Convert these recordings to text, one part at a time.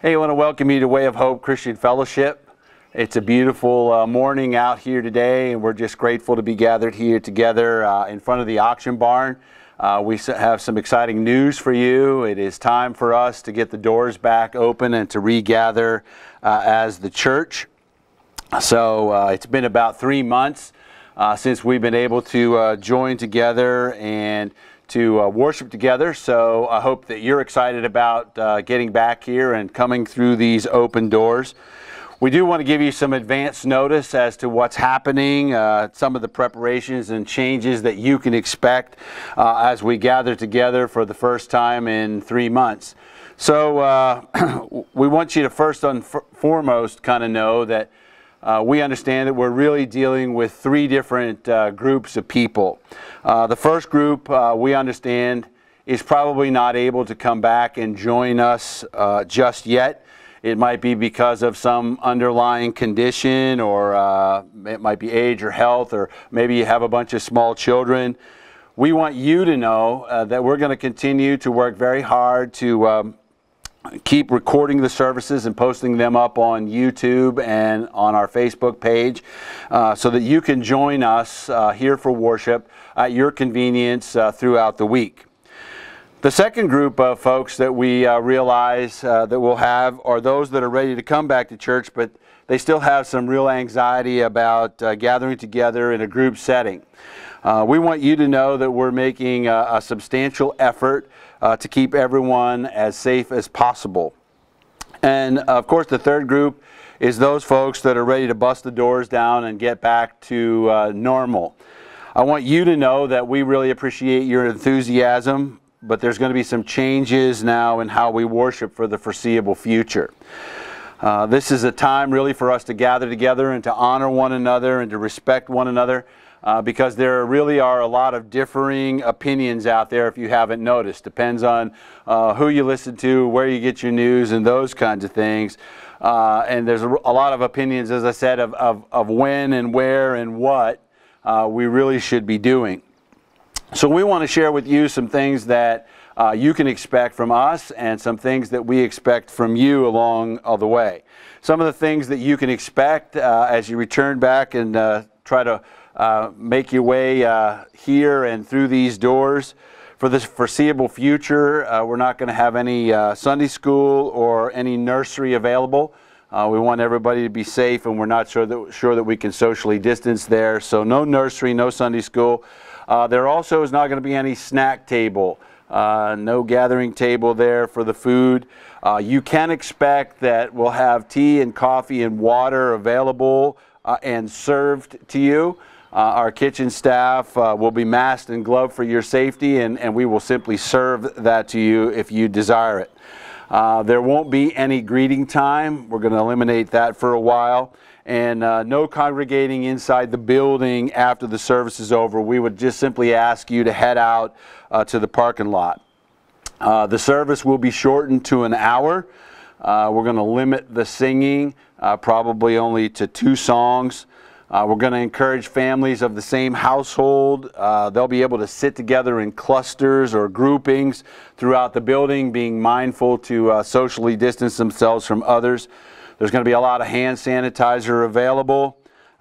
Hey, I want to welcome you to Way of Hope Christian Fellowship. It's a beautiful morning out here today, and we're just grateful to be gathered here together in front of the auction barn. We have some exciting news for you. It is time for us to get the doors back open and to regather as the church. So it's been about 3 months since we've been able to join together and to worship together. So I hope that you're excited about getting back here and coming through these open doors. We do want to give you some advance notice as to what's happening, some of the preparations and changes that you can expect as we gather together for the first time in 3 months. So we want you to first and foremost kind of know that we understand that we're really dealing with three different groups of people. The first group, we understand, is probably not able to come back and join us just yet. It might be because of some underlying condition, or it might be age or health, or maybe you have a bunch of small children. We want you to know that we're going to continue to work very hard to keep recording the services and posting them up on YouTube and on our Facebook page so that you can join us here for worship at your convenience throughout the week. The second group of folks that we realize that we'll have are those that are ready to come back to church, but they still have some real anxiety about gathering together in a group setting. We want you to know that we're making a substantial effort to keep everyone as safe as possible. And of course, the third group is those folks that are ready to bust the doors down and get back to normal. I want you to know that we really appreciate your enthusiasm, but there's going to be some changes now in how we worship for the foreseeable future. This is a time really for us to gather together and to honor one another and to respect one another. Because there really are a lot of differing opinions out there, if you haven't noticed. Depends on who you listen to, where you get your news, and those kinds of things. And there's a lot of opinions, as I said, of when and where and what we really should be doing. So we want to share with you some things that you can expect from us and some things that we expect from you along the way. Some of the things that you can expect as you return back and try to make your way here and through these doors. For the foreseeable future, we're not going to have any Sunday school or any nursery available. We want everybody to be safe, and we're not sure that we can socially distance there. So no nursery, no Sunday school. There also is not going to be any snack table, no gathering table there for the food. You can expect that we'll have tea and coffee and water available and served to you. Our kitchen staff will be masked and gloved for your safety, and we will simply serve that to you if you desire it. There won't be any greeting time. We're going to eliminate that for a while. And no congregating inside the building after the service is over. We would just simply ask you to head out to the parking lot. The service will be shortened to an hour. We're going to limit the singing probably only to 2 songs. We're going to encourage families of the same household. They'll be able to sit together in clusters or groupings throughout the building, being mindful to socially distance themselves from others. There's going to be a lot of hand sanitizer available,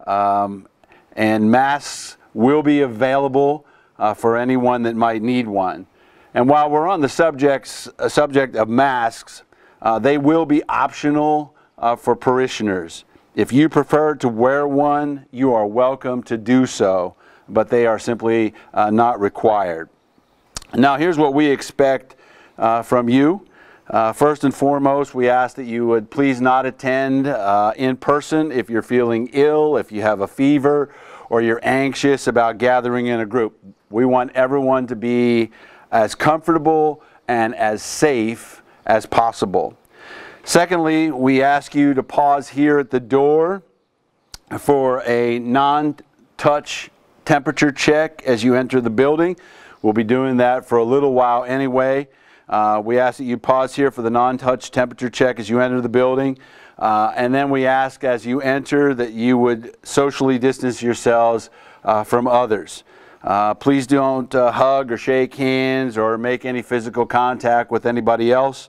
and masks will be available for anyone that might need one. And while we're on the subject of masks, they will be optional for parishioners. If you prefer to wear one, you are welcome to do so, but they are simply not required. Now, here's what we expect from you. First and foremost, we ask that you would please not attend in person if you're feeling ill, if you have a fever, or you're anxious about gathering in a group. We want everyone to be as comfortable and as safe as possible. Secondly, we ask you to pause here at the door for a non-touch temperature check as you enter the building. We'll be doing that for a little while anyway. We ask that you pause here for the non-touch temperature check as you enter the building. And then we ask as you enter that you would socially distance yourselves from others. Please don't hug or shake hands or make any physical contact with anybody else.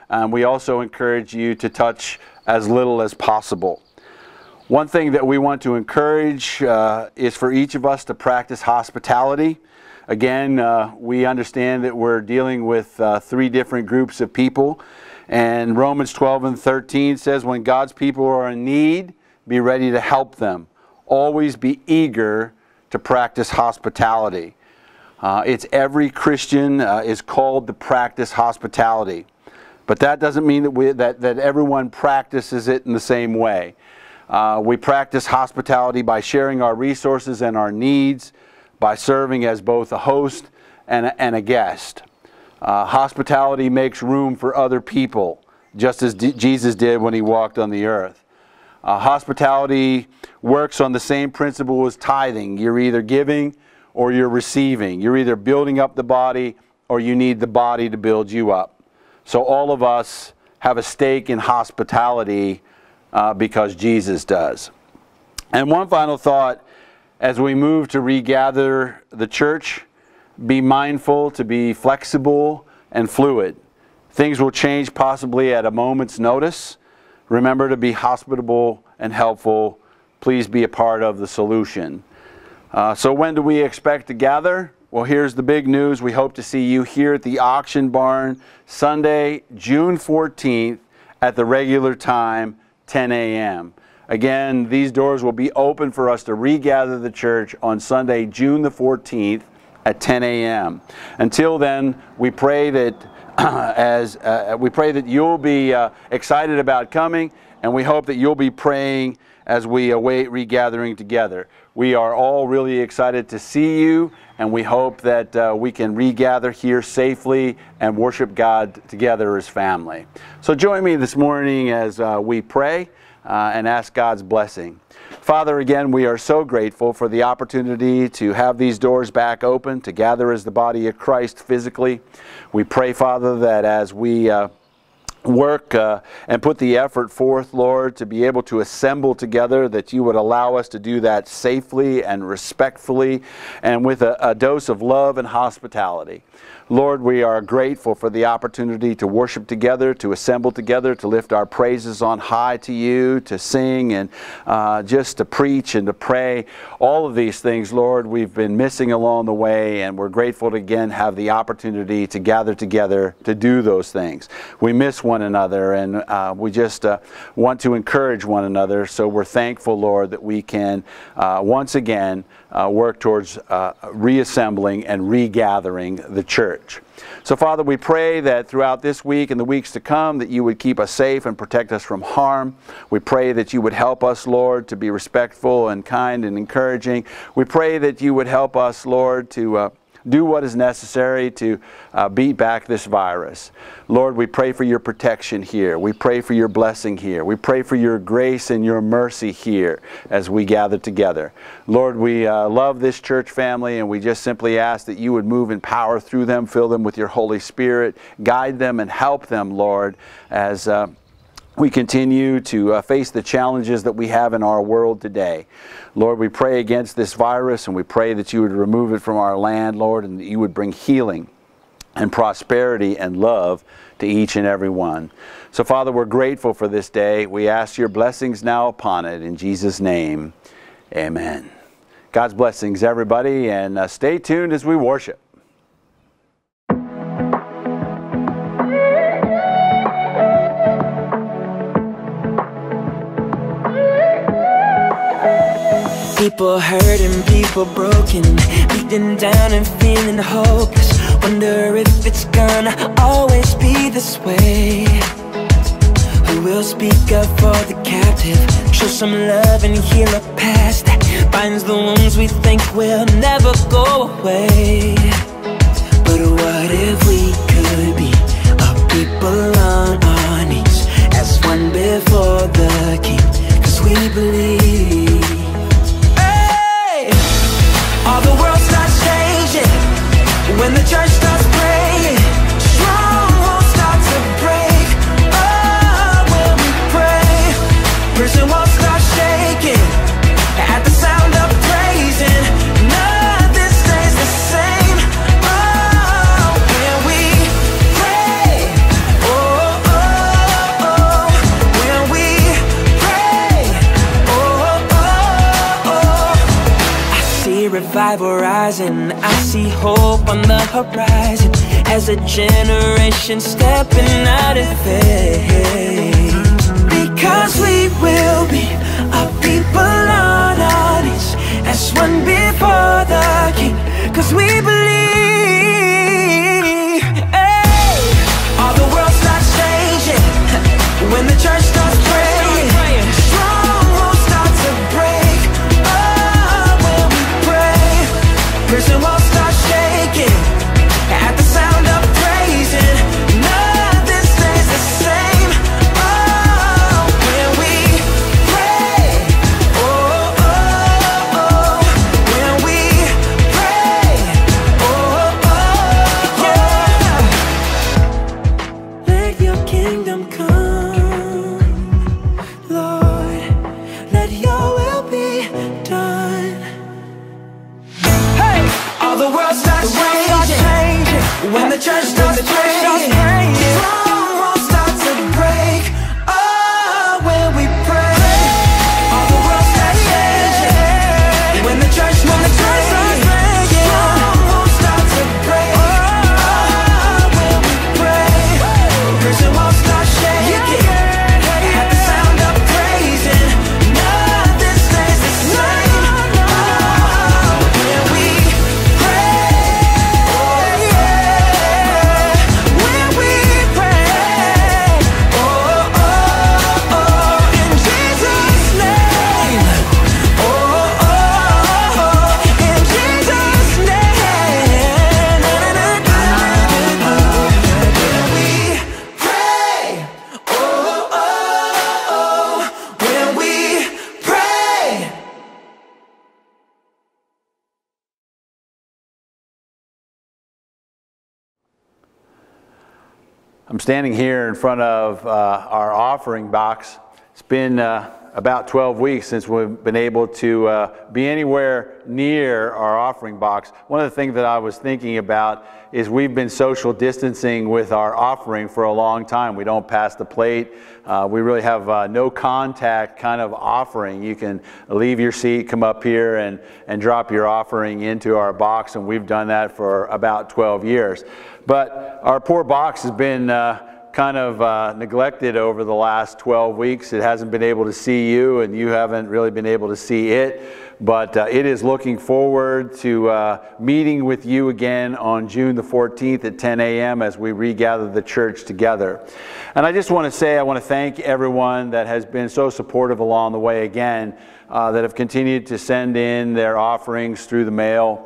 We also encourage you to touch as little as possible. One thing that we want to encourage is for each of us to practice hospitality. Again, we understand that we're dealing with three different groups of people. And Romans 12 and 13 says, when God's people are in need, be ready to help them. Always be eager to practice hospitality. It's every Christian is called to practice hospitality. But that doesn't mean that everyone practices it in the same way. We practice hospitality by sharing our resources and our needs, by serving as both a host and a guest. Hospitality makes room for other people, just as Jesus did when he walked on the earth. Hospitality works on the same principle as tithing. You're either giving or you're receiving. You're either building up the body or you need the body to build you up. So all of us have a stake in hospitality because Jesus does. And one final thought, as we move to regather the church, be mindful to be flexible and fluid. Things will change possibly at a moment's notice. Remember to be hospitable and helpful. Please be a part of the solution. So when do we expect to gather? Well, here's the big news. We hope to see you here at the Auction Barn Sunday, June 14th at the regular time, 10 a.m. Again, these doors will be open for us to regather the church on Sunday, June the 14th at 10 a.m. Until then, we pray that you'll be excited about coming, and we hope that you'll be praying as we await regathering together. We are all really excited to see you, and we hope that we can regather here safely and worship God together as family. So join me this morning as we pray and ask God's blessing. Father, again, we are so grateful for the opportunity to have these doors back open, to gather as the body of Christ physically. We pray, Father, that as we work and put the effort forth, Lord, to be able to assemble together, that you would allow us to do that safely and respectfully and with a dose of love and hospitality. Lord, we are grateful for the opportunity to worship together, to assemble together, to lift our praises on high to you, to sing and just to preach and to pray. All of these things, Lord, we've been missing along the way, and we're grateful to again have the opportunity to gather together to do those things. We miss one another, and we just want to encourage one another. So we're thankful, Lord, that we can once again work towards reassembling and regathering the church. So, Father, we pray that throughout this week and the weeks to come that you would keep us safe and protect us from harm. We pray that you would help us, Lord, to be respectful and kind and encouraging. We pray that you would help us, Lord, to do what is necessary to beat back this virus. Lord, we pray for your protection here. We pray for your blessing here. We pray for your grace and your mercy here as we gather together. Lord, we love this church family, and we just simply ask that you would move in power through them, fill them with your Holy Spirit, guide them and help them, Lord, as we continue to face the challenges that we have in our world today. Lord, we pray against this virus, and we pray that you would remove it from our land, Lord, and that you would bring healing and prosperity and love to each and every one. So, Father, we're grateful for this day. We ask your blessings now upon it. In Jesus' name, amen. God's blessings, everybody, and stay tuned as we worship. People hurting, people broken, beaten down and feeling hopeless. Wonder if it's gonna always be this way. Who will speak up for the captive, show some love and heal a past that binds the wounds we think will never go away. But what if we could be a people on our knees as one before the King? 'Cause we believe. All the world starts changing when the church starts praying. Strongholds start to break. Oh, when we pray, prison walls start shaking at the sound of praising. Nothing stays the same. Oh, when we pray, oh, oh, revival rising. I see hope on the horizon as a generation stepping out in faith. Because we will be a people on our knees as one before the King. Cause we believe, hey, all the world starts changing when the church starts praying. Strongholds start to break, oh, when we pray. Prison walls start shaking at the sound of praising. Nothing stays the same, oh, when we pray. Oh, oh, oh, when we pray. Oh, oh, yeah. Let your kingdom come, Lord. Let your will be done. Hey! All the world starts changing when the church starts praying. Strongholds start to break, oh, when we pray. All the world starts changing when the church starts praying. Strongholds start to break, oh, when we pray. Prison walls start shaking at the sound of praising. Nothing stays the same, oh, when we pray. Oh, yeah. When we pray. Oh, oh, oh, in Jesus' name. Oh, oh, oh, in Jesus' name. When we pray. Oh, oh, oh, when we pray. I'm standing here in front of our offering box. It's been about 12 weeks since we've been able to be anywhere near our offering box. One of the things that I was thinking about is we've been social distancing with our offering for a long time. We don't pass the plate. We really have no contact kind of offering. You can leave your seat, come up here and drop your offering into our box, and we've done that for about 12 years. But our poor box has been kind of neglected over the last 12 weeks. It hasn't been able to see you, and you haven't really been able to see it. But it is looking forward to meeting with you again on June the 14th at 10 a.m. as we regather the church together. And I just want to say, I want to thank everyone that has been so supportive along the way again, that have continued to send in their offerings through the mail.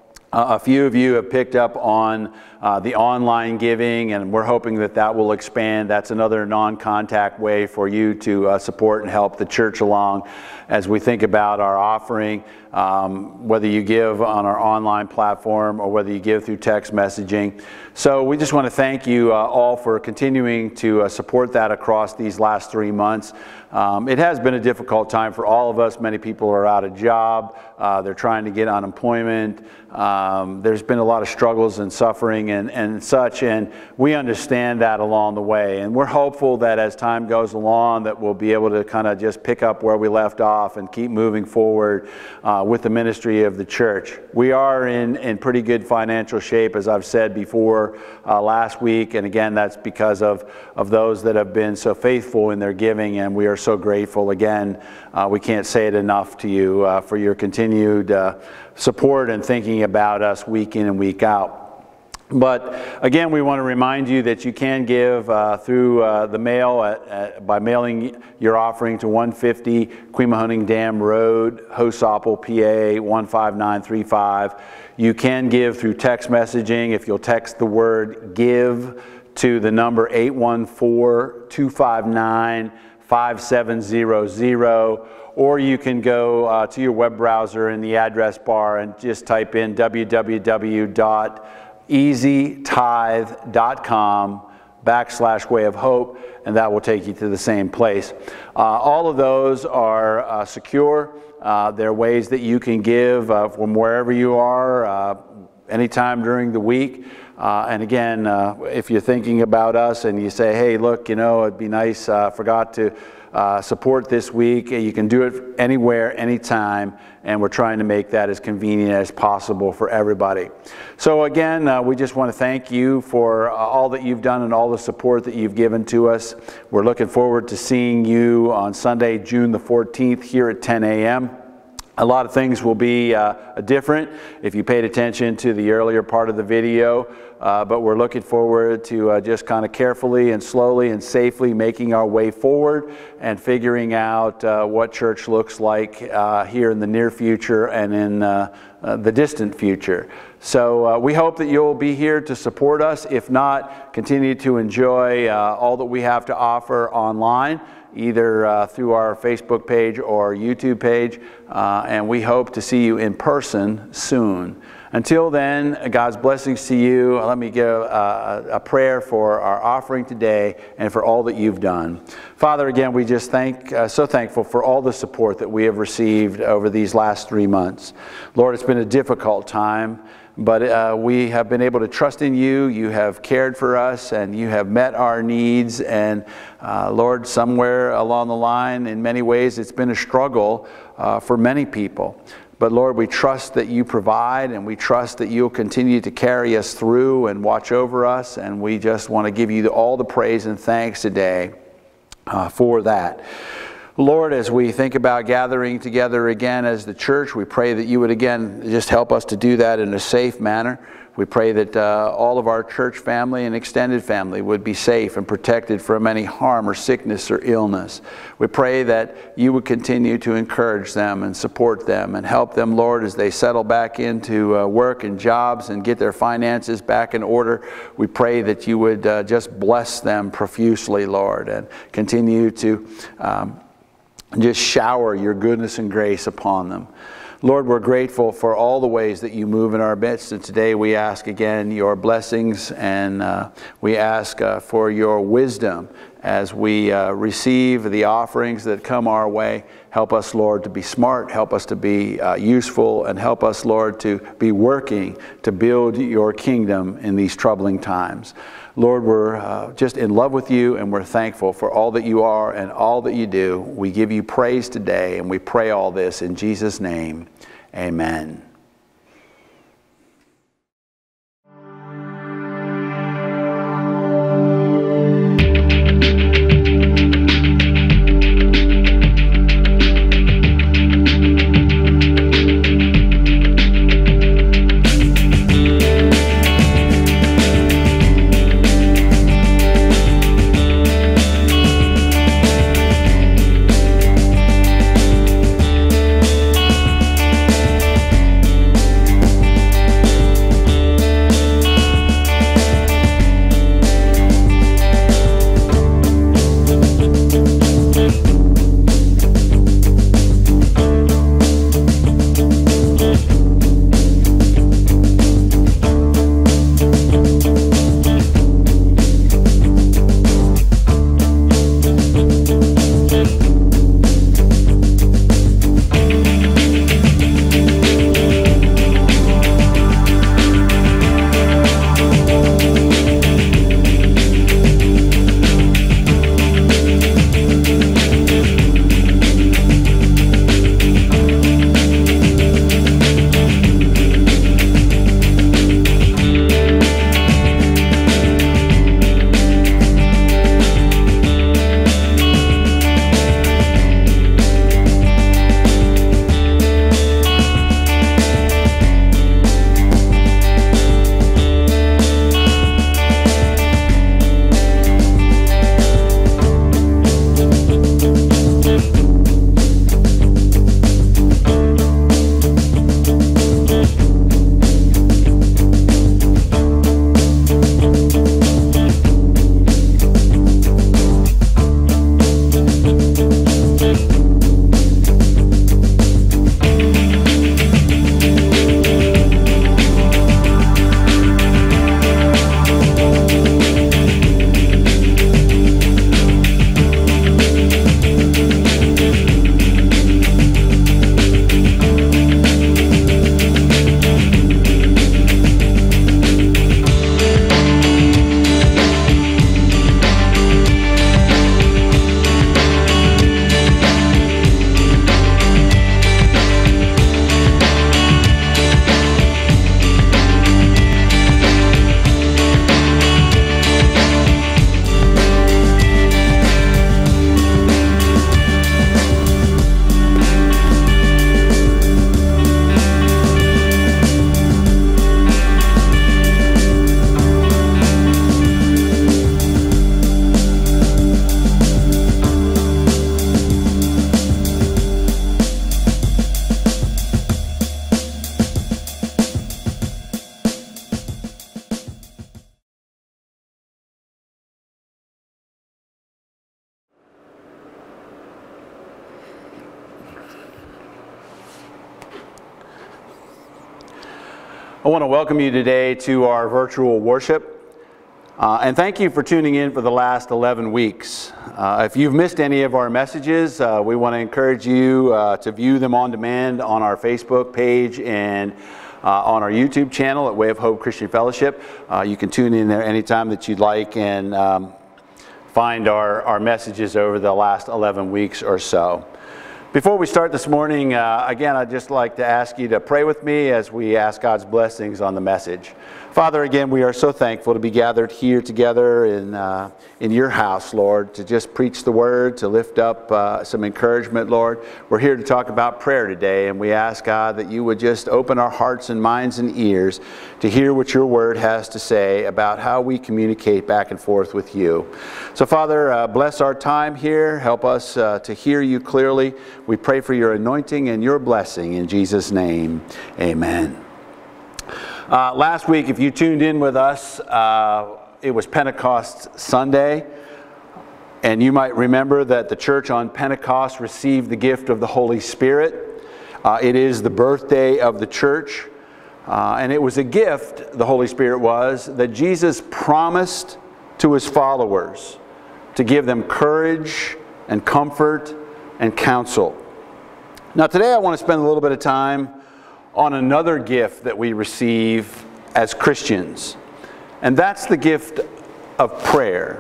A few of you have picked up on the online giving, and we're hoping that that will expand. That's another non-contact way for you to support and help the church along as we think about our offering, whether you give on our online platform or whether you give through text messaging. So we just want to thank you all for continuing to support that across these last 3 months. It has been a difficult time for all of us. Many people are out of job. They're trying to get unemployment. There's been a lot of struggles and suffering and such, and we understand that along the way. And we're hopeful that as time goes along that we'll be able to kind of just pick up where we left off and keep moving forward with the ministry of the church. We are in pretty good financial shape, as I've said before last week, and again, that's because of those that have been so faithful in their giving, and we are so grateful. Again, we can't say it enough to you for your continued support and thinking about us week in and week out. But again, we want to remind you that you can give through the mail by mailing your offering to 150 Quemahoning Dam Road, Hosopple, PA 15935. You can give through text messaging if you'll text the word GIVE to the number 814-259-5700, or you can go to your web browser in the address bar and just type in www.easytithe.com/Way of Hope, and that will take you to the same place. All of those are secure. There are ways that you can give from wherever you are anytime during the week. And again, if you're thinking about us and you say, hey, look, you know, it'd be nice, forgot to support this week. You can do it anywhere, anytime, and we're trying to make that as convenient as possible for everybody. So again, we just want to thank you for all that you've done and all the support that you've given to us. We're looking forward to seeing you on Sunday, June the 14th here at 10 a.m. A lot of things will be different if you paid attention to the earlier part of the video, but we're looking forward to just kind of carefully and slowly and safely making our way forward and figuring out what church looks like here in the near future and in the distant future. So we hope that you'll be here to support us. If not, continue to enjoy all that we have to offer online, either through our Facebook page or YouTube page, and we hope to see you in person soon. Until then, God's blessings to you. Let me give a prayer for our offering today and for all that you've done. Father, again, we just so thankful for all the support that we have received over these last 3 months. Lord, it's been a difficult time, but we have been able to trust in you. You have cared for us, and you have met our needs. And Lord, somewhere along the line, in many ways, it's been a struggle for many people. But Lord, we trust that you provide, and we trust that you'll continue to carry us through and watch over us. And we just want to give you all the praise and thanks today for that. Lord, as we think about gathering together again as the church, we pray that you would again just help us to do that in a safe manner. We pray that all of our church family and extended family would be safe and protected from any harm or sickness or illness. We pray that you would continue to encourage them and support them and help them, Lord, as they settle back into work and jobs and get their finances back in order. We pray that you would just bless them profusely, Lord, and continue to just shower your goodness and grace upon them. Lord, we're grateful for all the ways that you move in our midst, and today we ask again your blessings, and we ask for your wisdom as we receive the offerings that come our way. Help us, Lord, to be smart, help us to be useful, and help us, Lord, to be working to build your kingdom in these troubling times. Lord, we're just in love with you, and we're thankful for all that you are and all that you do. We give you praise today, and we pray all this in Jesus' name. Amen. I want to welcome you today to our virtual worship, and thank you for tuning in for the last 11 weeks. If you've missed any of our messages, we want to encourage you to view them on demand on our Facebook page and on our YouTube channel at Way of Hope Christian Fellowship. You can tune in there anytime that you'd like and find our messages over the last 11 weeks or so. Before we start this morning, again, I'd just like to ask you to pray with me as we ask God's blessings on the message. Father, again, we are so thankful to be gathered here together in your house, Lord, to just preach the word, to lift up some encouragement, Lord. We're here to talk about prayer today, and we ask, God, that you would just open our hearts and minds and ears to hear what your word has to say about how we communicate back and forth with you. So, Father, bless our time here. Help us to hear you clearly. We pray for your anointing and your blessing in Jesus' name. Amen. Last week, if you tuned in with us, it was Pentecost Sunday. And you might remember that the church on Pentecost received the gift of the Holy Spirit. It is the birthday of the church. And it was a gift, the Holy Spirit was, that Jesus promised to his followers to give them courage and comfort and counsel. Now today I want to spend a little bit of time on another gift that we receive as Christians, and that's the gift of prayer.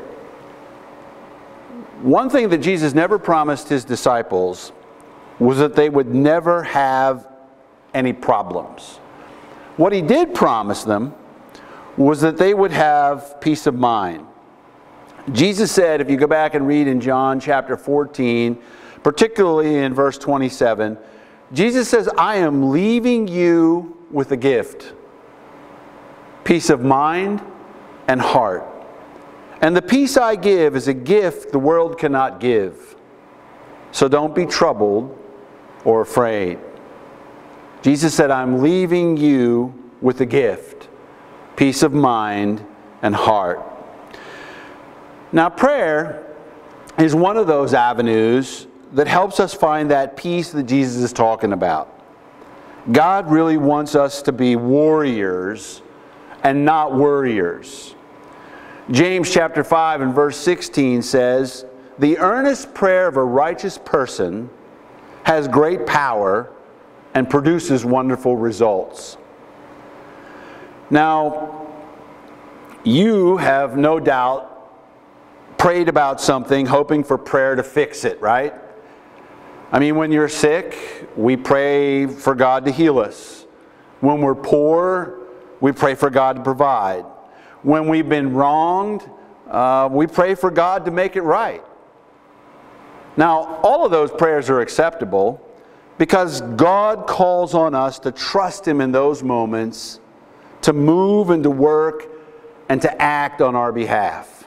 One thing that Jesus never promised his disciples was that they would never have any problems. What he did promise them was that they would have peace of mind. Jesus said, if you go back and read in John chapter 14, particularly in verse 27, Jesus says, I am leaving you with a gift, peace of mind and heart. And the peace I give is a gift the world cannot give. So don't be troubled or afraid. Jesus said, I'm leaving you with a gift, peace of mind and heart. Now, prayer is one of those avenues that helps us find that peace that Jesus is talking about. God really wants us to be warriors and not worriers. James chapter 5 and verse 16 says, the earnest prayer of a righteous person has great power and produces wonderful results. Now, you have no doubt prayed about something hoping for prayer to fix it, right? I mean, when you're sick, we pray for God to heal us. When we're poor, we pray for God to provide. When we've been wronged, we pray for God to make it right. Now, all of those prayers are acceptable because God calls on us to trust him in those moments, to move and to work and to act on our behalf.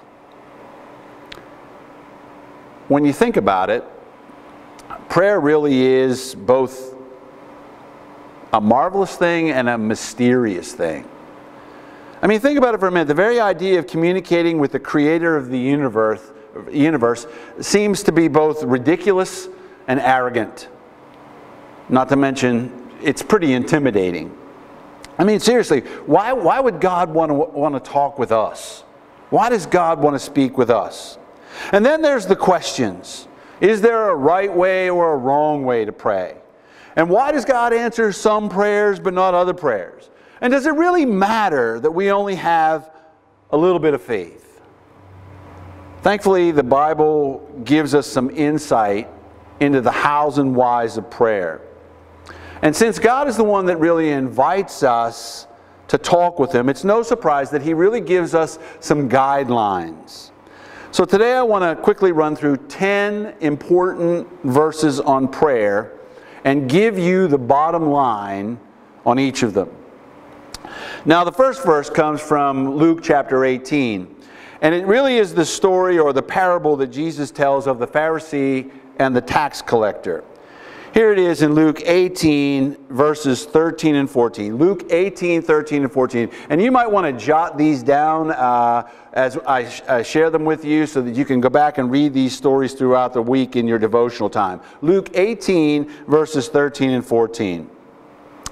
When you think about it, prayer really is both a marvelous thing and a mysterious thing. I mean, think about it for a minute. The very idea of communicating with the creator of the universe seems to be both ridiculous and arrogant. Not to mention, it's pretty intimidating. I mean, seriously, why would God want to talk with us? Why does God want to speak with us? And then there's the questions. Is there a right way or a wrong way to pray? And why does God answer some prayers but not other prayers? And does it really matter that we only have a little bit of faith? Thankfully, the Bible gives us some insight into the hows and whys of prayer. And since God is the one that really invites us to talk with him, it's no surprise that he really gives us some guidelines. So today I want to quickly run through 10 important verses on prayer and give you the bottom line on each of them. Now the first verse comes from Luke chapter 18. And it really is the story or the parable that Jesus tells of the Pharisee and the tax collector. Here it is in Luke 18, verses 13 and 14. Luke 18, 13 and 14. And you might want to jot these down as I share them with you so that you can go back and read these stories throughout the week in your devotional time. Luke 18, verses 13 and 14.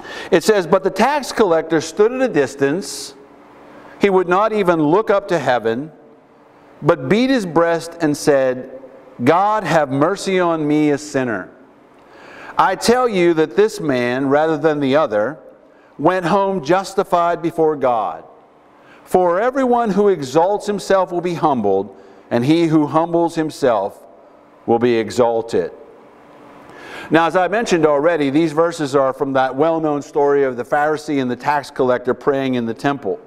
It says, "But the tax collector stood at a distance. He would not even look up to heaven, but beat his breast and said, 'God, have mercy on me, a sinner.' I tell you that this man, rather than the other, went home justified before God. For everyone who exalts himself will be humbled, and he who humbles himself will be exalted." Now, as I mentioned already, these verses are from that well-known story of the Pharisee and the tax collector praying in the temple.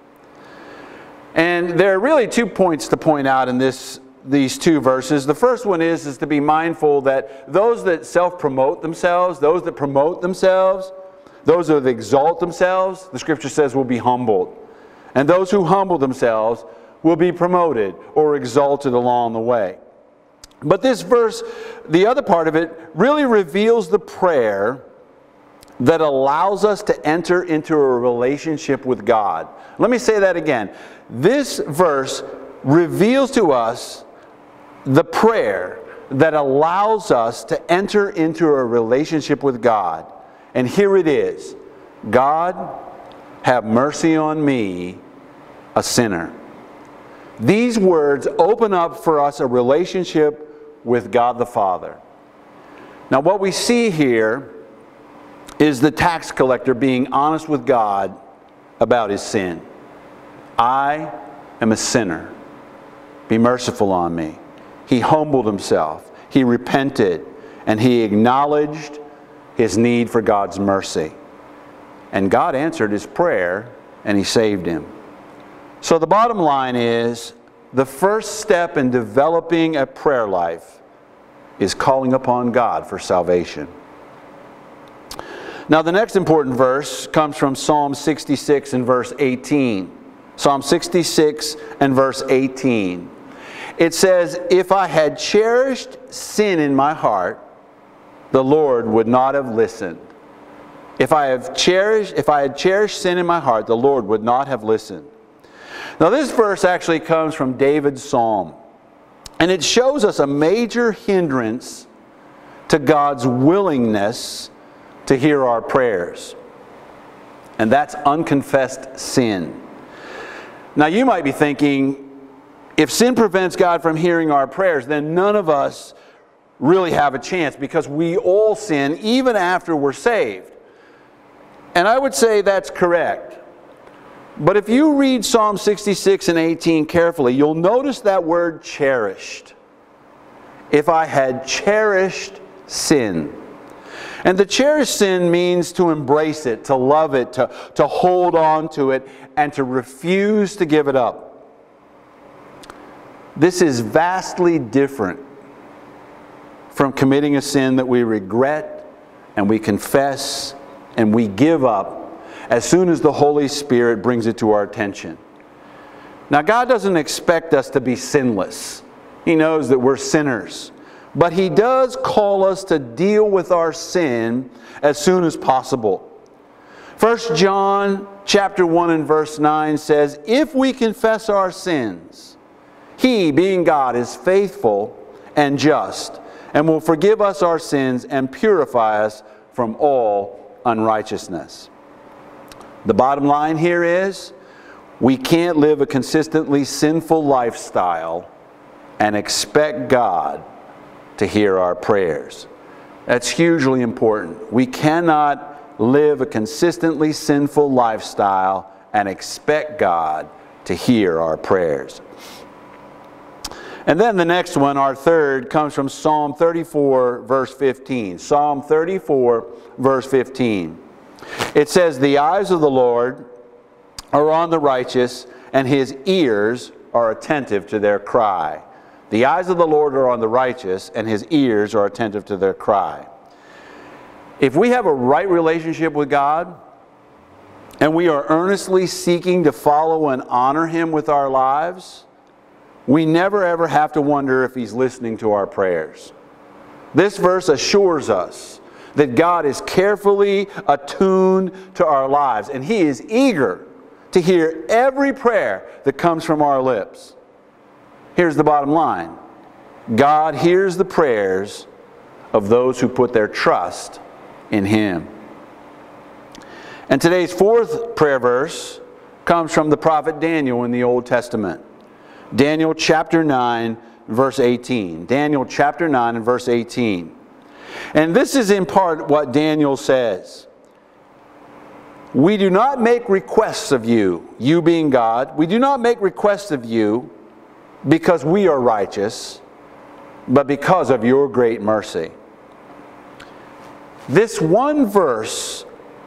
And there are really 2 points to point out in these 2 verses. The first one is to be mindful that those that self-promote themselves, those that promote themselves, those that exalt themselves, the Scripture says will be humbled. And those who humble themselves will be promoted or exalted along the way. But this verse, the other part of it, really reveals the prayer that allows us to enter into a relationship with God. Let me say that again. This verse reveals to us the prayer that allows us to enter into a relationship with God. And here it is. God, have mercy on me, a sinner. These words open up for us a relationship with God the Father. Now, what we see here is the tax collector being honest with God about his sin. I am a sinner. Be merciful on me. He humbled himself. He repented. And he acknowledged his need for God's mercy. And God answered his prayer, and he saved him. So the bottom line is, the first step in developing a prayer life is calling upon God for salvation. Now, the next important verse comes from Psalm 66 and verse 18. Psalm 66 and verse 18. It says, "If I had cherished sin in my heart, the Lord would not have listened." If I had cherished sin in my heart, the Lord would not have listened. Now, this verse actually comes from David's psalm. And it shows us a major hindrance to God's willingness to hear our prayers. And that's unconfessed sin. Now, you might be thinking, if sin prevents God from hearing our prayers, then none of us really have a chance, because we all sin even after we're saved. And I would say that's correct. But if you read Psalm 66 and 18 carefully, you'll notice that word cherished. If I had cherished sin. And the cherished sin means to embrace it, to love it, to hold on to it, and to refuse to give it up. This is vastly different from committing a sin that we regret and we confess and we give up as soon as the Holy Spirit brings it to our attention. Now, God doesn't expect us to be sinless. He knows that we're sinners. But He does call us to deal with our sin as soon as possible. 1 John chapter 1 and verse 9 says, "If we confess our sins, He, being God, is faithful and just, and will forgive us our sins and purify us from all unrighteousness." The bottom line here is, we can't live a consistently sinful lifestyle and expect God to hear our prayers. That's hugely important. We cannot live a consistently sinful lifestyle and expect God to hear our prayers. And then the next one, our third, comes from Psalm 34, verse 15. Psalm 34, verse 15. It says, "The eyes of the Lord are on the righteous, and His ears are attentive to their cry." The eyes of the Lord are on the righteous, and His ears are attentive to their cry. If we have a right relationship with God, and we are earnestly seeking to follow and honor Him with our lives, we never ever have to wonder if He's listening to our prayers. This verse assures us that God is carefully attuned to our lives, and He is eager to hear every prayer that comes from our lips. Here's the bottom line. God hears the prayers of those who put their trust in Him. And today's fourth prayer verse comes from the prophet Daniel in the Old Testament. Daniel chapter 9, verse 18. Daniel chapter 9 and verse 18. And this is in part what Daniel says. We do not make requests of you, you being God. We do not make requests of you because we are righteous, but because of your great mercy. This one verse,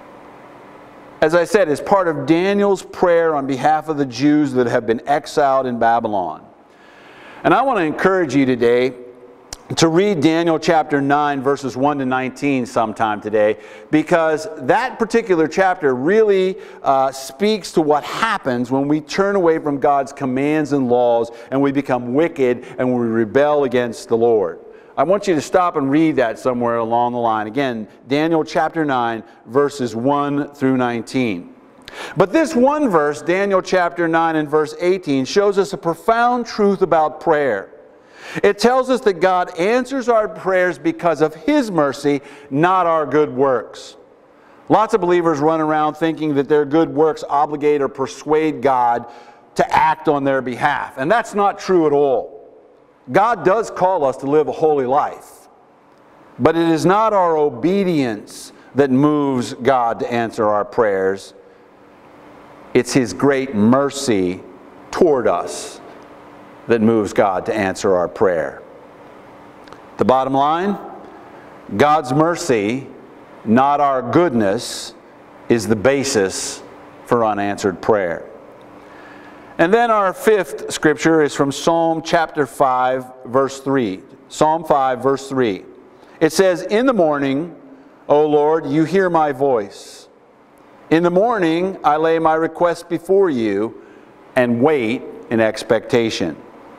as I said, is part of Daniel's prayer on behalf of the Jews that have been exiled in Babylon. And I want to encourage you today to read Daniel chapter 9 verses 1 to 19 sometime today, because that particular chapter really speaks to what happens when we turn away from God's commands and laws and we become wicked and we rebel against the Lord. I want you to stop and read that somewhere along the line. Again, Daniel chapter 9, verses 1 through 19. But this one verse, Daniel chapter 9 and verse 18, shows us a profound truth about prayer. It tells us that God answers our prayers because of His mercy, not our good works. Lots of believers run around thinking that their good works obligate or persuade God to act on their behalf. And that's not true at all. God does call us to live a holy life, but it is not our obedience that moves God to answer our prayers. It's His great mercy toward us that moves God to answer our prayer. The bottom line, God's mercy, not our goodness, is the basis for unanswered prayer. And then our fifth scripture is from Psalm chapter 5, verse 3. Psalm 5, verse 3. It says, "In the morning, O Lord, you hear my voice. In the morning I lay my request before you and wait in expectation."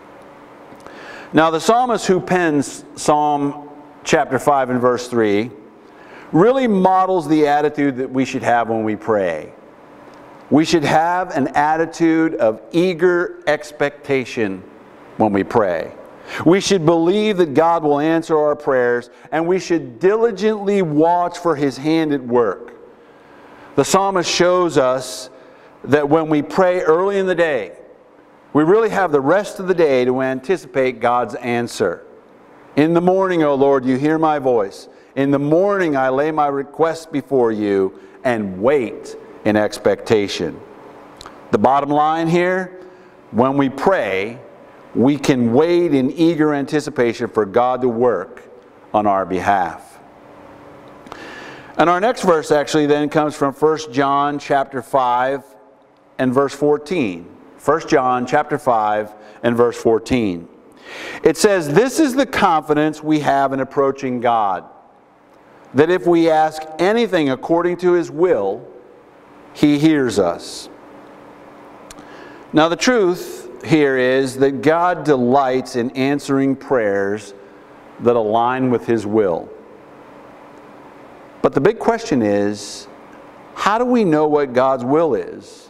Now the psalmist who pens Psalm chapter 5 and verse 3 really models the attitude that we should have when we pray. We should have an attitude of eager expectation when we pray. We should believe that God will answer our prayers, and we should diligently watch for His hand at work. The psalmist shows us that when we pray early in the day, we really have the rest of the day to anticipate God's answer. In the morning, O Lord, you hear my voice. In the morning I lay my requests before you and wait in expectation. The bottom line here, when we pray, we can wait in eager anticipation for God to work on our behalf. And our next verse actually then comes from 1 John chapter 5 and verse 14. 1 John chapter 5 and verse 14. It says, "This is the confidence we have in approaching God, that if we ask anything according to His will, He hears us." Now the truth here is that God delights in answering prayers that align with His will. But the big question is, how do we know what God's will is?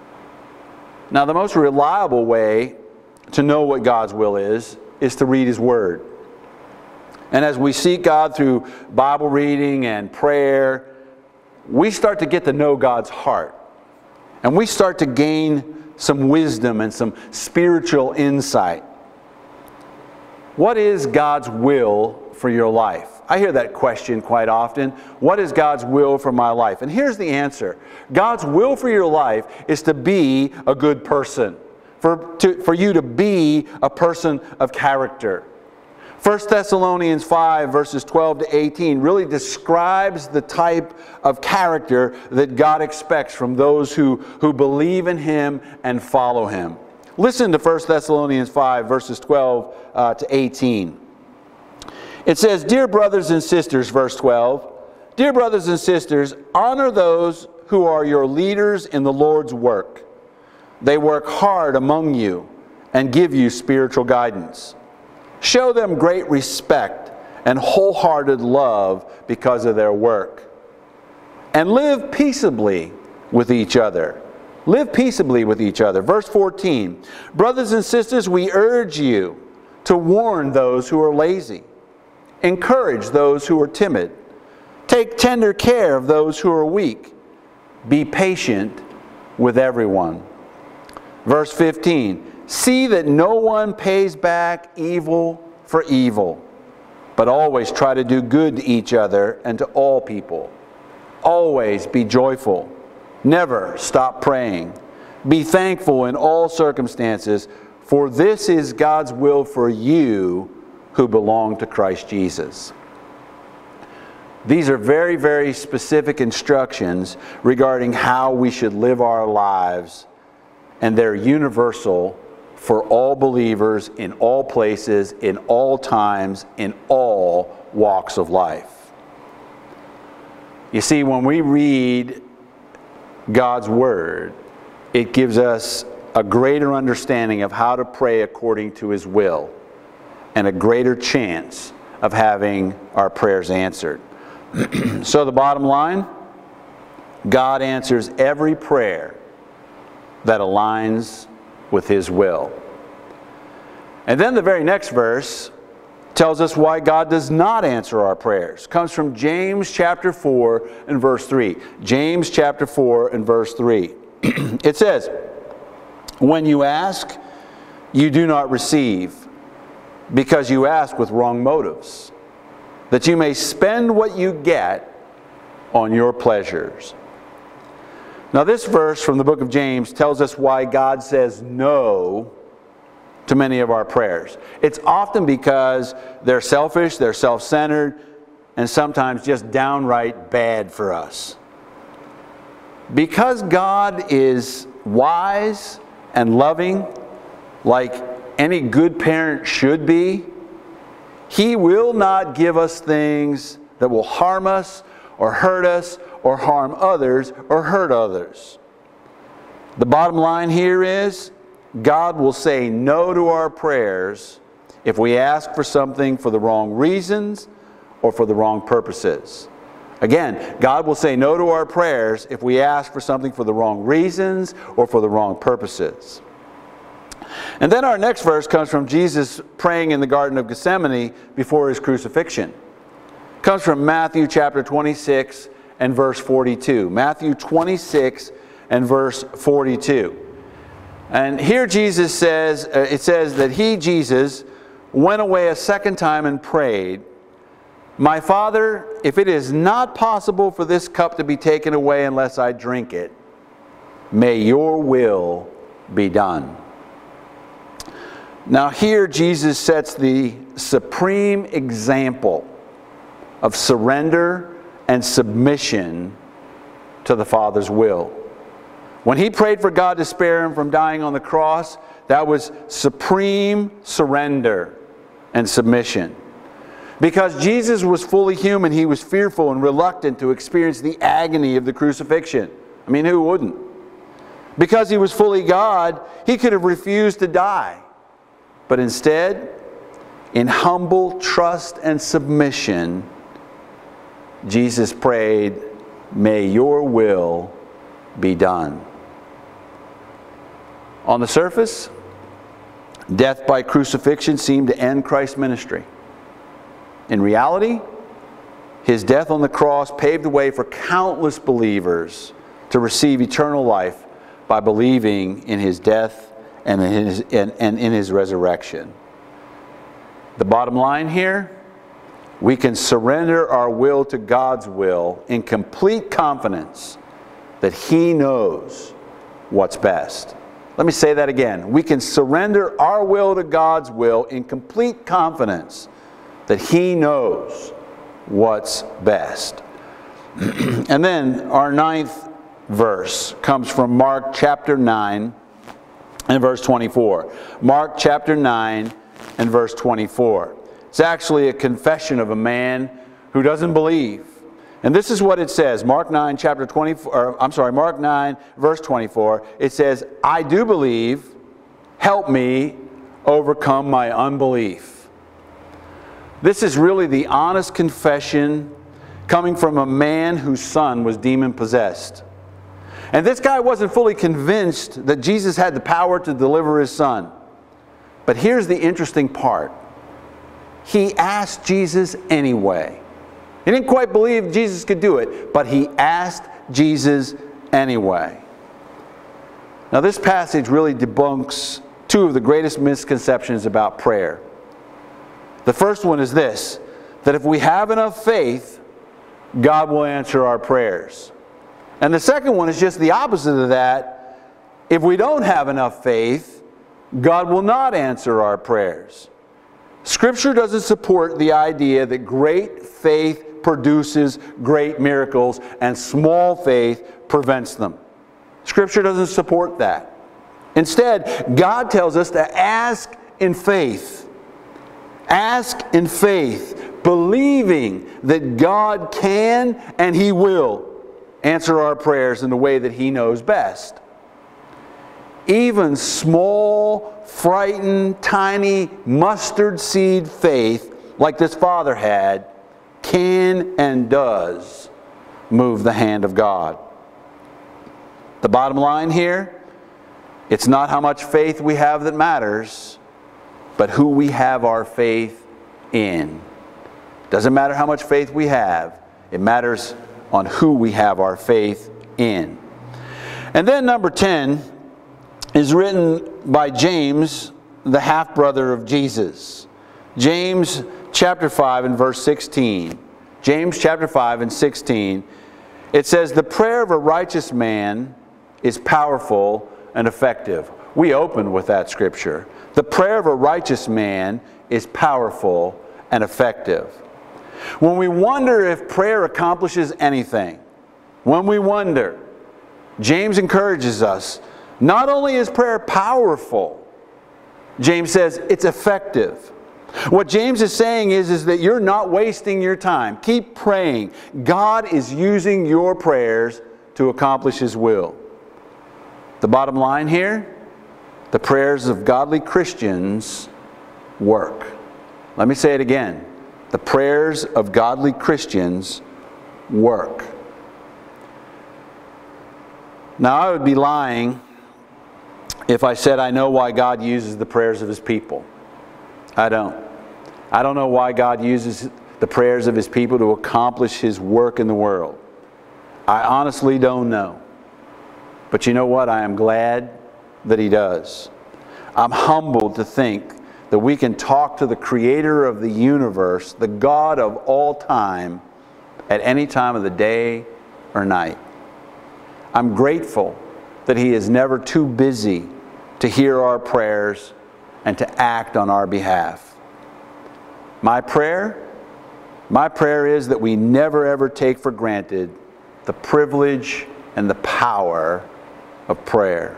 Now the most reliable way to know what God's will is to read His Word. And as we seek God through Bible reading and prayer, we start to get to know God's heart. And we start to gain some wisdom and some spiritual insight. What is God's will for your life? I hear that question quite often. What is God's will for my life? And here's the answer. God's will for your life is to be a good person. For you to be a person of character. 1 Thessalonians 5 verses 12 to 18 really describes the type of character that God expects from those who believe in Him and follow Him. Listen to 1 Thessalonians 5 verses 12 to 18. It says, "Dear brothers and sisters," verse 12, "Dear brothers and sisters, honor those who are your leaders in the Lord's work. They work hard among you and give you spiritual guidance. Show them great respect and wholehearted love because of their work. And live peaceably with each other." Live peaceably with each other. Verse 14, "Brothers and sisters, we urge you to warn those who are lazy. Encourage those who are timid. Take tender care of those who are weak. Be patient with everyone. Verse 15, see that no one pays back evil for evil, but always try to do good to each other and to all people. Always be joyful. Never stop praying. Be thankful in all circumstances, for this is God's will for you who belong to Christ Jesus. These are very, very specific instructions regarding how we should live our lives, and they're universal for all believers in all places, in all times, in all walks of life. You see, when we read God's Word, it gives us a greater understanding of how to pray according to His will, and a greater chance of having our prayers answered. So the bottom line, God answers every prayer that aligns with His will. And then the very next verse tells us why God does not answer our prayers. It comes from James chapter 4 and verse 3. James chapter 4 and verse 3. It says, when you ask, you do not receive, because you ask with wrong motives, that you may spend what you get on your pleasures. Now this verse from the book of James tells us why God says no to many of our prayers. It's often because they're selfish, they're self-centered, and sometimes just downright bad for us. Because God is wise and loving, like any good parent should be, He will not give us things that will harm us or hurt us or harm others or hurt others. The bottom line here is God will say no to our prayers if we ask for something for the wrong reasons or for the wrong purposes. Again, God will say no to our prayers if we ask for something for the wrong reasons or for the wrong purposes. And then our next verse comes from Jesus praying in the Garden of Gethsemane before His crucifixion. It comes from Matthew chapter 26 and verse 42. Matthew 26 and verse 42. And here Jesus says, it says that He, Jesus, went away a second time and prayed, my Father, if it is not possible for this cup to be taken away unless I drink it, may your will be done. Now here Jesus sets the supreme example of surrender and submission to the Father's will. When He prayed for God to spare Him from dying on the cross, that was supreme surrender and submission. Because Jesus was fully human, He was fearful and reluctant to experience the agony of the crucifixion. I mean, who wouldn't? Because He was fully God, He could have refused to die. But instead, in humble trust and submission, Jesus prayed, may your will be done. On the surface, death by crucifixion seemed to end Christ's ministry. In reality, His death on the cross paved the way for countless believers to receive eternal life by believing in His death and in His resurrection. The bottom line here, we can surrender our will to God's will in complete confidence that He knows what's best. Let me say that again. We can surrender our will to God's will in complete confidence that He knows what's best. And then our ninth verse comes from Mark chapter 9 and verse 24. Mark chapter 9 and verse 24. It's actually a confession of a man who doesn't believe. And this is what it says. Mark 9 verse 24. It says, I do believe, help me overcome my unbelief. This is really the honest confession coming from a man whose son was demon-possessed. And this guy wasn't fully convinced that Jesus had the power to deliver his son. But here's the interesting part. He asked Jesus anyway. He didn't quite believe Jesus could do it, but he asked Jesus anyway. Now this passage really debunks two of the greatest misconceptions about prayer. The first one is this, that if we have enough faith, God will answer our prayers. And the second one is just the opposite of that. If we don't have enough faith, God will not answer our prayers. Scripture doesn't support the idea that great faith produces great miracles and small faith prevents them. Scripture doesn't support that. Instead, God tells us to ask in faith. Ask in faith, believing that God can and He will answer our prayers in the way that He knows best. Even small, frightened, tiny mustard seed faith, like this father had, can and does move the hand of God. The bottom line here, it's not how much faith we have that matters, but who we have our faith in. Doesn't matter how much faith we have, it matters on who we have our faith in. And then number 10 is written by James, the half-brother of Jesus. James chapter 5 and verse 16. James chapter 5 and 16. It says, "The prayer of a righteous man is powerful and effective." We open with that scripture. The prayer of a righteous man is powerful and effective. When we wonder if prayer accomplishes anything, when we wonder, James encourages us, not only is prayer powerful, James says it's effective. What James is saying is that you're not wasting your time. Keep praying. God is using your prayers to accomplish His will. The bottom line here, the prayers of godly Christians work. Let me say it again. The prayers of godly Christians work. Now, I would be lying if I said I know why God uses the prayers of His people. I don't. I don't know why God uses the prayers of His people to accomplish His work in the world. I honestly don't know. But you know what? I am glad that He does. I'm humbled to think that we can talk to the Creator of the universe, the God of all time, at any time of the day or night. I'm grateful that He is never too busy to hear our prayers and to act on our behalf. My prayer is that we never ever take for granted the privilege and the power of prayer.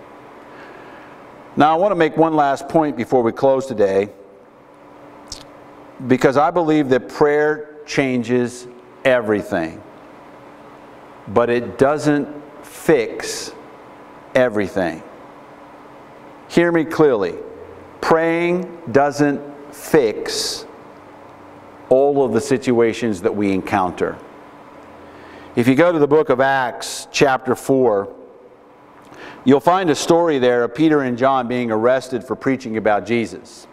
Now, I want to make one last point before we close today, because I believe that prayer changes everything, but it doesn't fix everything. Hear me clearly. Praying doesn't fix all of the situations that we encounter. If you go to the book of Acts, chapter 4, you'll find a story there of Peter and John being arrested for preaching about Jesus.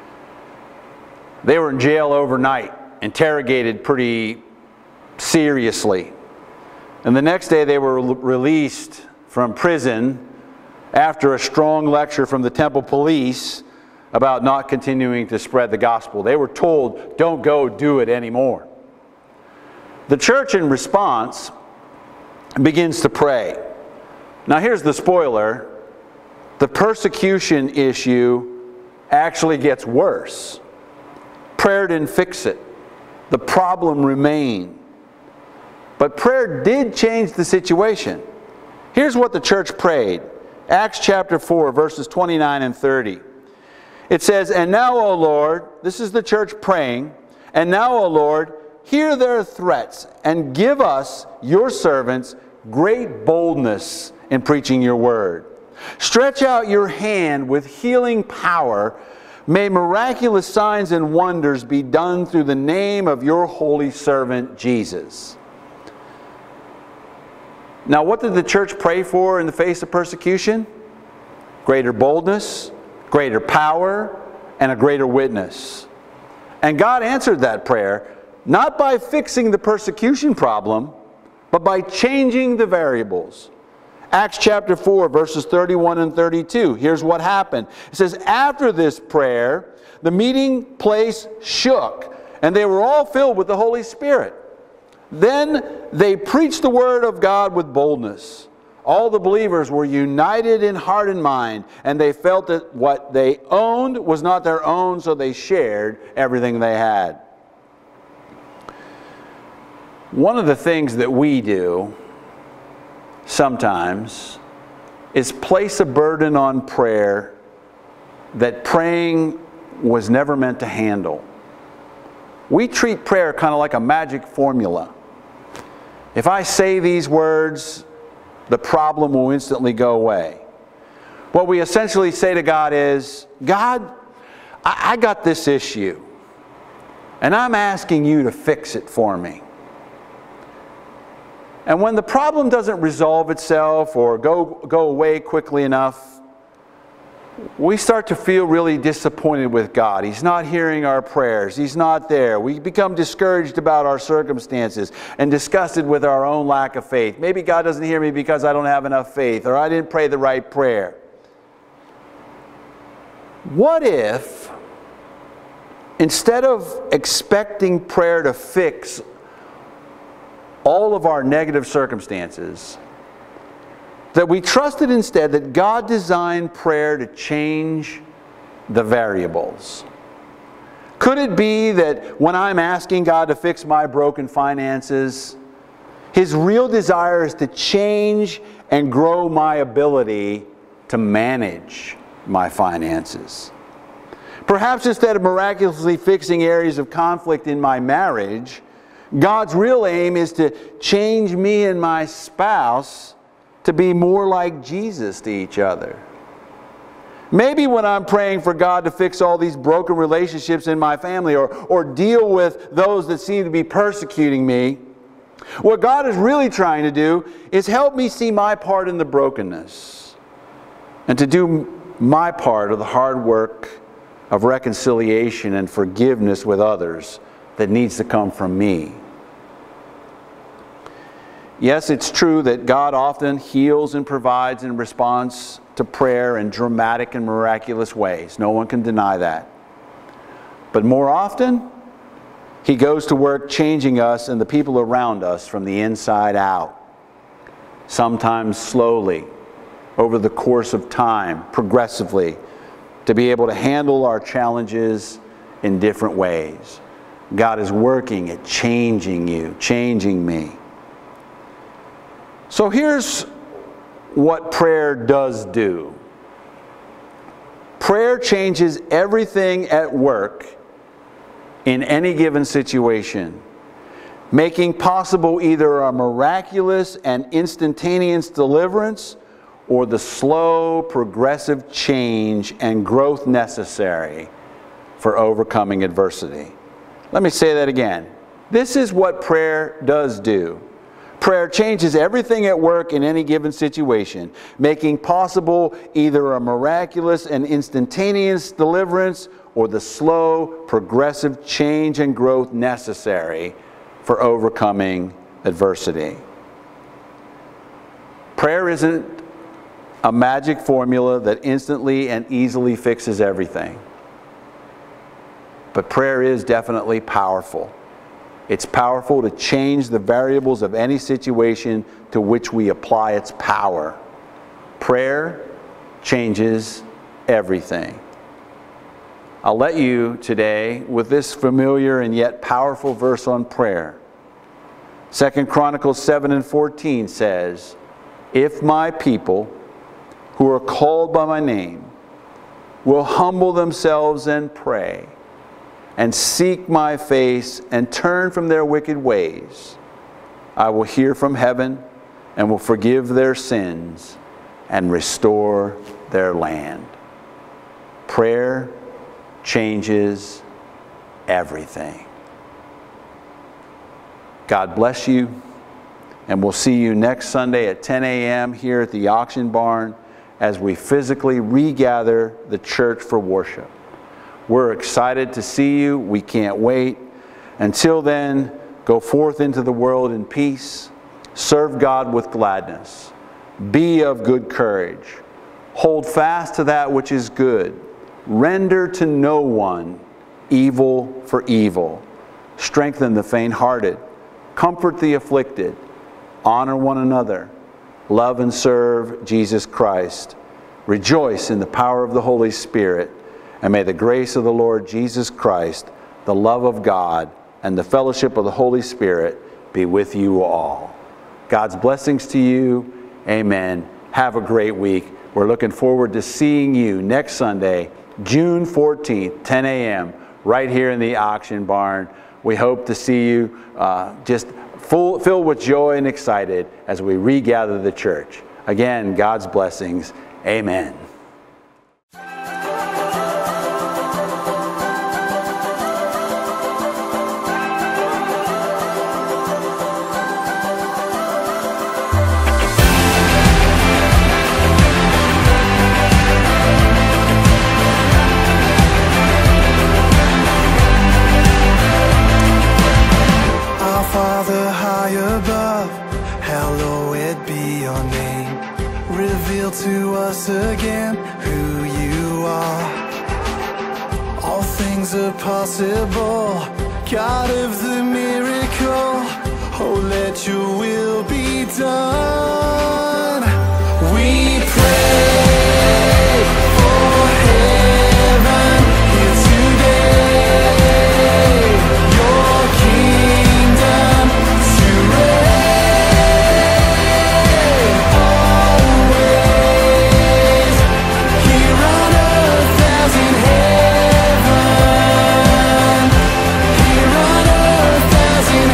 They were in jail overnight, interrogated pretty seriously. And the next day they were released from prison after a strong lecture from the temple police about not continuing to spread the gospel. They were told, don't go do it anymore. The church, in response, begins to pray. Now here's the spoiler. The persecution issue actually gets worse. Prayer didn't fix it. The problem remained. But prayer did change the situation. Here's what the church prayed. Acts chapter 4, verses 29 and 30. It says, "And now, O Lord," this is the church praying, "and now, O Lord, hear their threats, and give us, your servants, great boldness in preaching your word. Stretch out your hand with healing power. May miraculous signs and wonders be done through the name of your holy servant Jesus." Now, what did the church pray for in the face of persecution? Greater boldness, greater power, and a greater witness. And God answered that prayer, not by fixing the persecution problem, but by changing the variables. Acts chapter 4, verses 31 and 32. Here's what happened. It says, after this prayer, the meeting place shook, and they were all filled with the Holy Spirit. Then they preached the word of God with boldness. All the believers were united in heart and mind, and they felt that what they owned was not their own, so they shared everything they had. One of the things that we do sometimes is place a burden on prayer that praying was never meant to handle. We treat prayer kind of like a magic formula. If I say these words, the problem will instantly go away. What we essentially say to God is, God, I got this issue, and I'm asking you to fix it for me. And when the problem doesn't resolve itself or go away quickly enough, we start to feel really disappointed with God. He's not hearing our prayers. He's not there. We become discouraged about our circumstances and disgusted with our own lack of faith. Maybe God doesn't hear me because I don't have enough faith, or I didn't pray the right prayer. What if, instead of expecting prayer to fix all of our negative circumstances, that we trusted instead that God designed prayer to change the variables? Could it be that when I'm asking God to fix my broken finances, His real desire is to change and grow my ability to manage my finances? Perhaps instead of miraculously fixing areas of conflict in my marriage, God's real aim is to change me and my spouse to be more like Jesus to each other. Maybe when I'm praying for God to fix all these broken relationships in my family, or deal with those that seem to be persecuting me, what God is really trying to do is help me see my part in the brokenness and to do my part of the hard work of reconciliation and forgiveness with others that needs to come from me. Yes, it's true that God often heals and provides in response to prayer in dramatic and miraculous ways. No one can deny that. But more often, He goes to work changing us and the people around us from the inside out. Sometimes slowly, over the course of time, progressively, to be able to handle our challenges in different ways. God is working at changing you, changing me. So here's what prayer does do. Prayer changes everything at work in any given situation, making possible either a miraculous and instantaneous deliverance or the slow, progressive change and growth necessary for overcoming adversity. Let me say that again. This is what prayer does do. Prayer changes everything at work in any given situation, making possible either a miraculous and instantaneous deliverance or the slow, progressive change and growth necessary for overcoming adversity. Prayer isn't a magic formula that instantly and easily fixes everything. But prayer is definitely powerful. It's powerful to change the variables of any situation to which we apply its power. Prayer changes everything. I'll let you today with this familiar and yet powerful verse on prayer. 2 Chronicles 7:14 says, "If my people who are called by my name will humble themselves and pray, and seek my face, and turn from their wicked ways, I will hear from heaven, and will forgive their sins, and restore their land." Prayer changes everything. God bless you, and we'll see you next Sunday at 10 a.m. here at the auction barn as we physically regather the church for worship. We're excited to see you. We can't wait. Until then, go forth into the world in peace. Serve God with gladness. Be of good courage. Hold fast to that which is good. Render to no one evil for evil. Strengthen the faint-hearted. Comfort the afflicted. Honor one another. Love and serve Jesus Christ. Rejoice in the power of the Holy Spirit. And may the grace of the Lord Jesus Christ, the love of God, and the fellowship of the Holy Spirit be with you all. God's blessings to you. Amen. Have a great week. We're looking forward to seeing you next Sunday, June 14th, 10 a.m., right here in the auction barn. We hope to see you just filled with joy and excited as we regather the church. Again, God's blessings. Amen. Father high above, hallowed be your name. Reveal to us again who you are. All things are possible, God of the miracle. Oh, let your will be done. We pray for heaven here today. Your kingdom to reign always, here on earth as in heaven, here on earth as in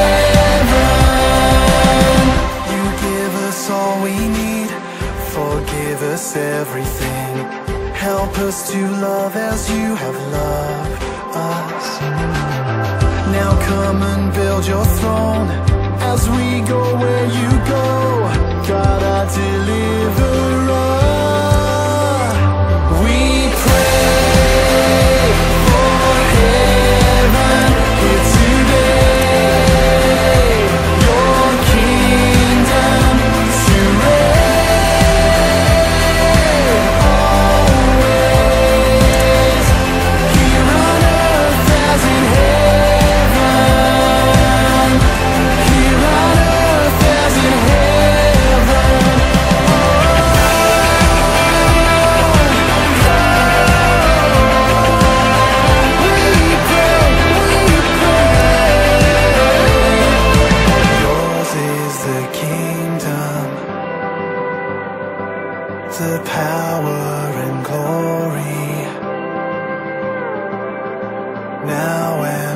heaven. You give us all we need, forgive us everything, help us to love as you have loved us. Now come and build your throne as we go where you go, God our deliverer. We pray for heaven here today. Your kingdom to reign always, here on earth as in heaven, here on earth as in heaven. We pray, yours is the kingdom, the power and glory, now and